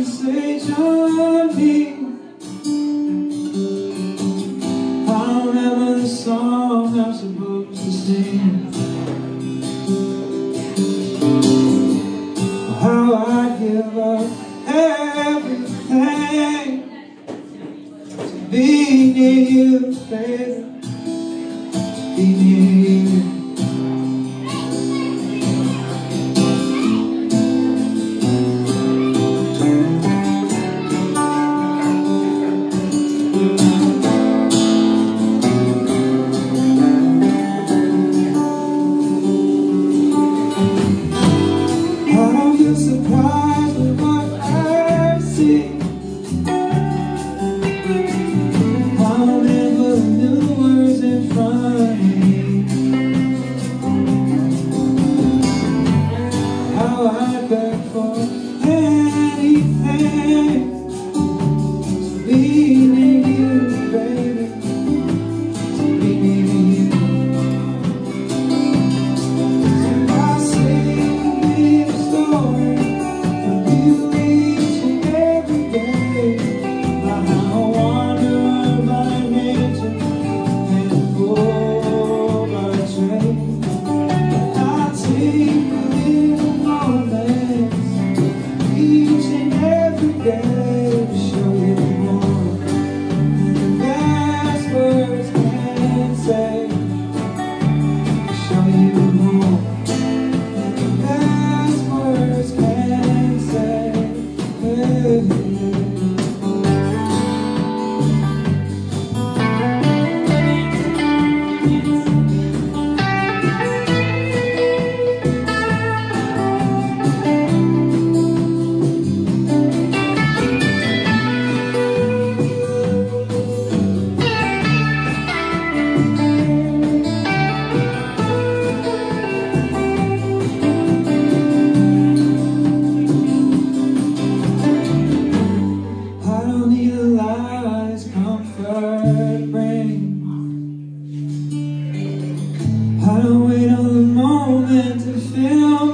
message on me. I remember the song I'm supposed to sing. How I give up everything to be near you, baby. Be near you. Surprised with what I see. I remember the new words in front of me. How I beg for anything to be near you, baby. To be near you. So I sing a story. I don't wait on the moment to feel